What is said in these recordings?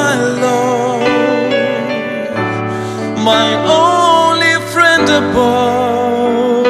my Lord, my only friend above.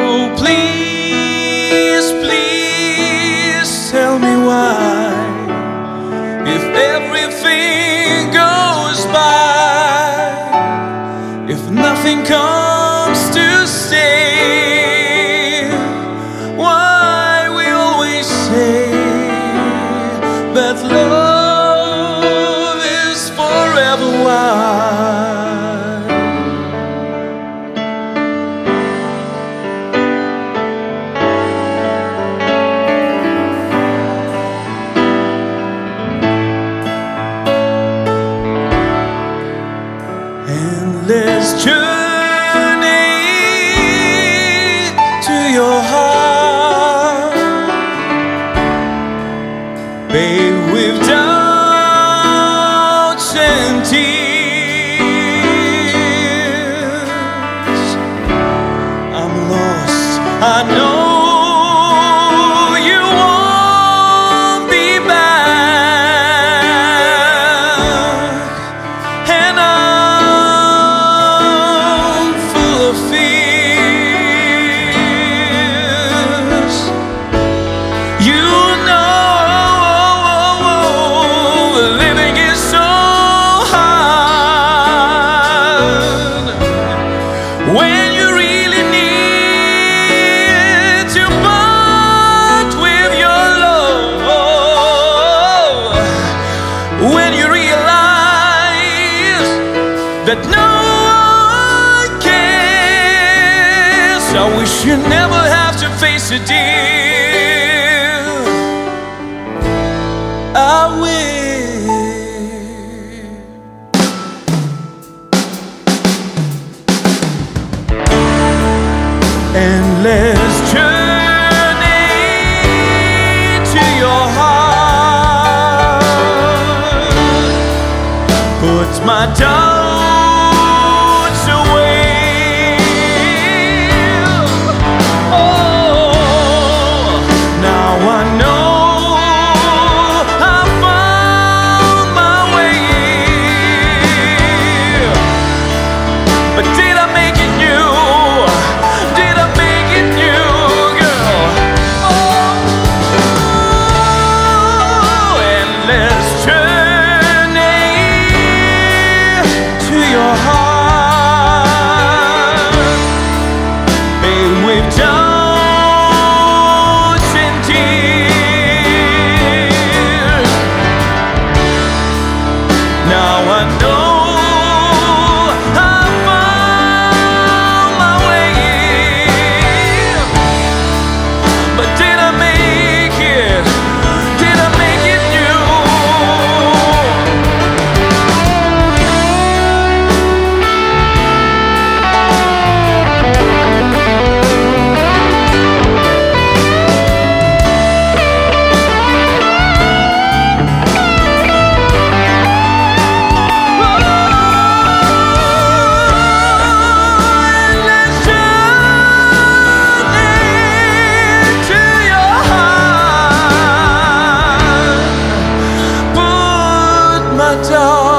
Please, please tell me why, if everything goes by, if nothing comes to stay, why we always say that love is forever wild. Endless journey to your heart, babe, with doubts and tears. I'm lost, I know you won't be back, and I'm full of fears. You know living is so hard when you really need to part with your love, when you realize that no one cares. I wish you never have to face a dear. I will. Endless journey to your heart, put my doubts away. Oh, now I know I found my way. But did I make it new? Did I make it new, girl? Oh, endless journey to your heart, babe, with doubts and tears. Now I know I found my way in. But did I make it? Did I make it new? Endless journey to your heart, put my doubts